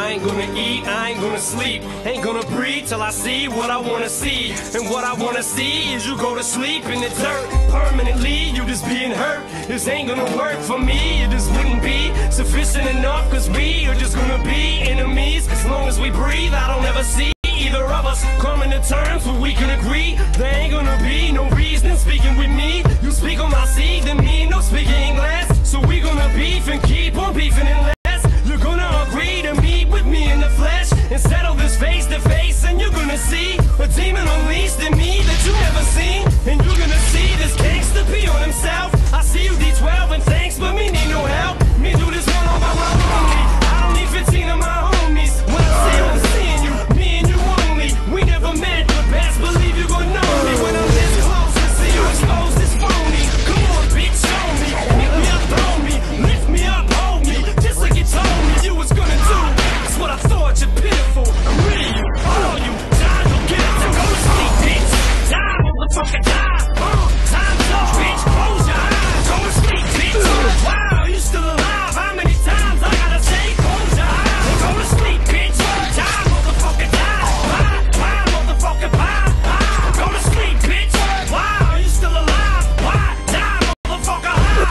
I ain't gonna eat, I ain't gonna sleep, ain't gonna breathe till I see what I wanna see. And what I wanna see is you go to sleep in the dirt permanently, you just being hurt. This ain't gonna work for me, it just wouldn't be sufficient enough, cause we are just gonna be enemies. As long as we breathe, I don't ever see either of us coming to terms where we can agree. There ain't gonna be no reason speaking with me. You speak on my seed, then me no speaking English. So we gonna beef and keep on beefing unless you're gonna agree to meet with me in the flesh and settle this face to face. And you're gonna see a demon unleashed in me that you never seen. And you're gonna see this gangster be on himself. I see you D12 and thanks, but me need no help. Me do this one on my own only. I don't need 15 of my homies. When I say I'm seeing you, me and you only. We never met, but best believe you gon' know me when I'm this close to see you expose this phony. Come on, bitch, show me. Pick me up, throw me, lift me up, hold me, just like you told me you was gonna do. That's what I thought, you're pitiful. I'm rid of you, all you. Time to get it to go to sleep, bitch. Die, motherfucker, die. Time's up, bitch. Close your eyes. Go to sleep, bitch. Wow, you still alive? How many times I gotta say close your eyes and go to sleep, bitch? Die, motherfucker, die. Bye, motherfucker, bye. Go to sleep, bitch. Wow, you still alive? Why? Die, motherfucker.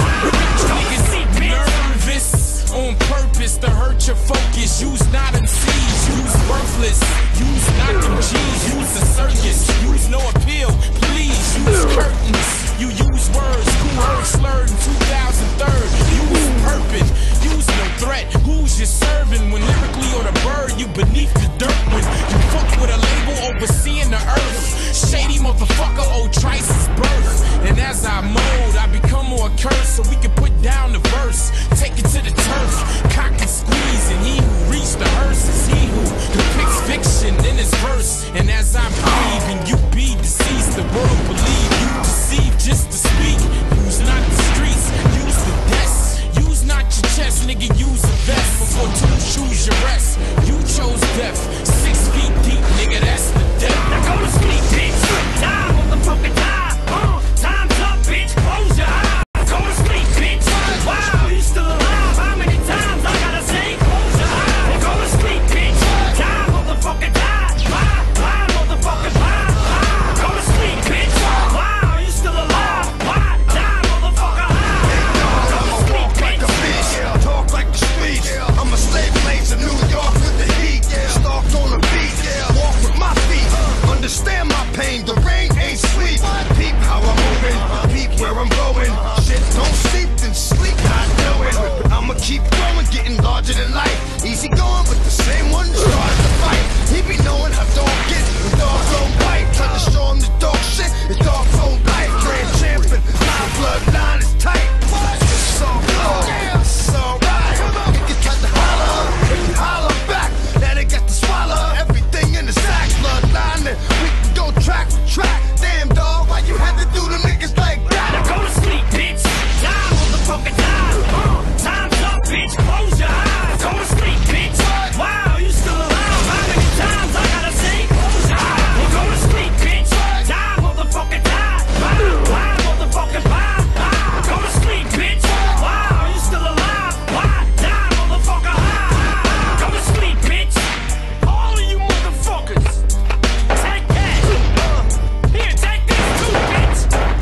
Niggas see, bitch. Nervous on purpose to hurt your focus. Use not MCs, use worthless. Use not them G's, use the circus. Use no appeal, please. Use curtains. You use words, who heard slurred in 2003. Use purpose, use no threat. Who's you serving when lyrically or the bird? You beneath the dirt when you fuck with a label overseeing the earth. Shady motherfucker, old Trice's birth. And as I mold, I become more cursed so we can put down the verse. Take it to the turf, cock and squeeze. And he who reached the hearse is he who depicts fiction in his verse. And as I breathe and you be deceased, the world believe you deceive just to speak. Use not the streets, use the desk. Use not your chest, nigga, use a vest. Before two choose your rest, you chose death. 6 feet deep, nigga, that's the death. Now go to sleep, bitch. Die, motherfucker, die. Time's up, bitch. Close your eyes. Go to sleep, bitch. Wow, you still alive? How many times I gotta say close your eyes and go to sleep, bitch? Die, motherfucker, die. Bye, motherfucker, bye. Go to sleep, bitch. Wow, you still alive? Why? Die, motherfucker. Go to sleep, bitch. Talk like the streets. I'm a slave place in New York with the heat. Stalked on the beat. Walk with my feet. Understand my pain. The rain ain't sweet. Peep how I'm moving. Peep where I'm going. Shit, don't sleep, then sleep not knowing. I'ma keep going, getting larger than life. Easy going, but the same one starts to fight. He be knowing how dog get when dogs don't bite. Try to show him the dog shit. His dog's own life. Grand champion. My bloodline is tight. It's all good. It's alright. You tried to holler, if you holler back, now they got to swallow everything in the sack. Bloodline, then we can go track for track. Damn dog, why you had to do the niggas like that? Now go to sleep, bitch. Die, motherfucker, die. Time's up, bitch. Close your eyes. Go to sleep, bitch. Wow, you still alive? How many times I gotta say close your eyes and go to sleep, bitch? Die, motherfucker, die. Why, motherfucker, bye. Go to sleep, bitch. Wow, you still alive? Why? Die, motherfucker. Go to sleep, bitch. All of you motherfuckers. Take that. Here, take this too, bitch.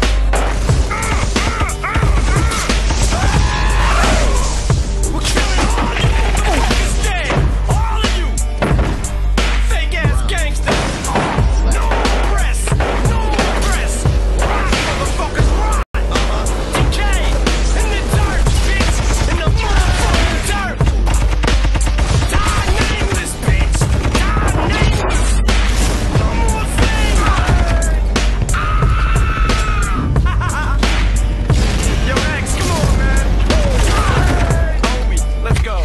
We're killing all of you motherfuckers dead. All of you. Fake ass gangsters. No rest. No rest. Rock, motherfuckers, rock. Decay. In the dirt, bitch. In the motherfucking dirt. Die nameless, bitch. Die nameless. No more thing. Yo, X, come on, man. Homie, let's go.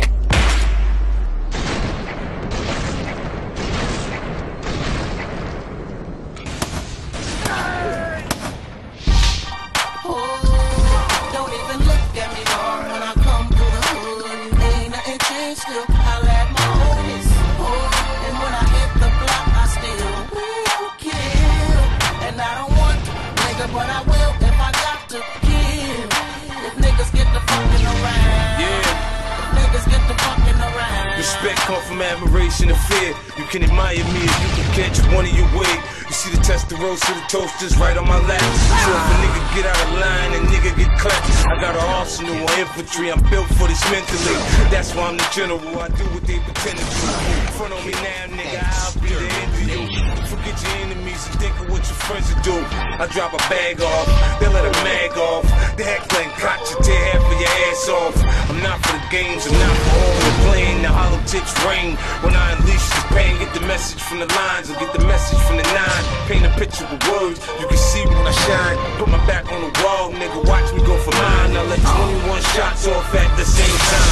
Don't even look at me wrong when I come through the hood. Ain't nothing changed, still I like my homies. And when I hit the block, I still kill. And I don't want to, nigga, but I will if I got to kill. If niggas get the fucking around. Yeah. If niggas get the fucking around. The Respect come from admiration and fear. You can admire me if you can catch one of your way. You see the testosterone, see the toasters right on my lap. So if a nigga get out of line and nigga get clapped, I got an arsenal on infantry. I'm built for this mentally. That's why I'm the general. I do what they pretend to do. Front on me now, nigga, I'll be the end of you. Forget your enemies and think of what your friends will do. I drop a bag off, they let a mag off. The heckling cock you tear half of your ass off. I'm not for the games, I'm not for all the playing. The hollow tips rain when I unleash this pain. Get the message from the lines or get the message from the nine. Paint a picture with words, you can see when I shine. Put my back on the wall, nigga, watch me go for mine. I let 21 shots off at the same time.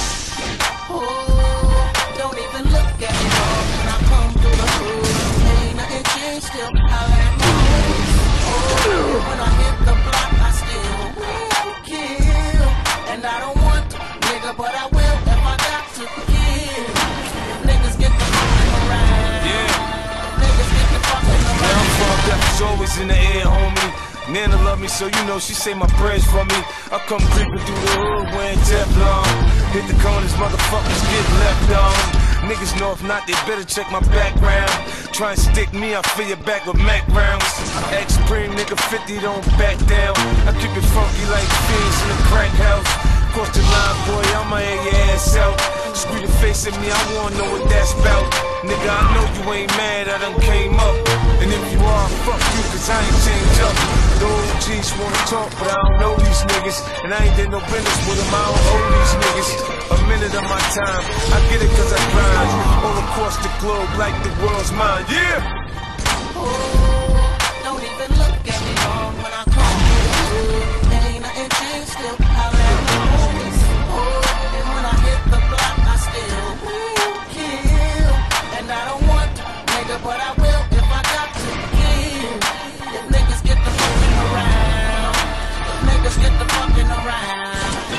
Yeah! Oh, don't even look at me, dog. When I come through the hood, ain't nothing changed, still I like my hood. Oh, when I hit the block, I still will kill. And I don't want to, nigga, but I will if I got to kill. Niggas get the fucking around. Yeah. Niggas get the fucking around. Where I'm from, death is always in the air, homie. Nana love me, so you know she say my prayers for me. I come creeping through the hood wearing Teflon. Hit the corners, motherfuckers get left on. Niggas know if not, they better check my background. Try and stick me, I fill your back with Mac rounds. Ex-Supreme nigga 50, don't back down. I keep it funky like fiends in the crack house. Cross the line, boy, I'ma air your ass out. Screw your face at me, I wanna know what that's about. Nigga, I know you ain't mad, I done came up. And if you are, fuck you, cause I ain't changed up. The OGs wanna talk, but I don't know these niggas. And I ain't did no business with them, I don't owe these niggas a minute of my time. I get it cause I grind all across the globe like the world's mine, yeah! Oh, don't even look at me, dog. When I come through the hood, ain't nothing changed, still I like my homies. Oh, and when I hit the block, I still will kill. And I don't want to, nigga, but I will if I got to kill. If niggas get the fucking around, if niggas get the fucking around.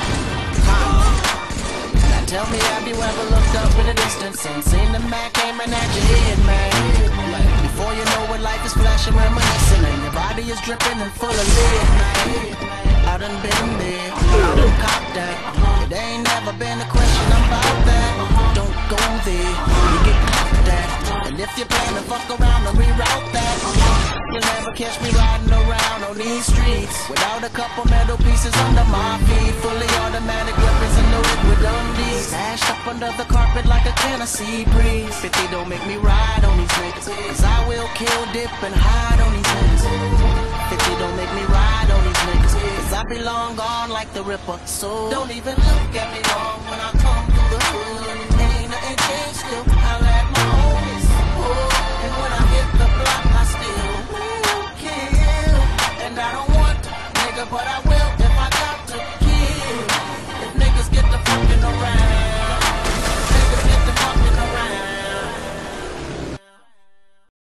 Now tell me, have you ever looked up in the distance and seen the man aiming at your head, man? Before you know what life is flashing, reminiscing, and your body is dripping and full of lead, man. I done been there, I done copped that. It ain't never been a question about that. Don't go there, you get caught that. And if you plan to fuck around and reroute that, you'll never catch me riding around on these streets without a couple metal pieces under my feet. Fully automatic weapons and no liquid undies, stashed up under the carpet like a Tennessee breeze. 50 don't make me ride on these niggas, cause I will kill, dip, and hide on these niggas. 50 don't make me ride on these niggas, cause I be long gone like the Ripper. So don't even look at me, dog.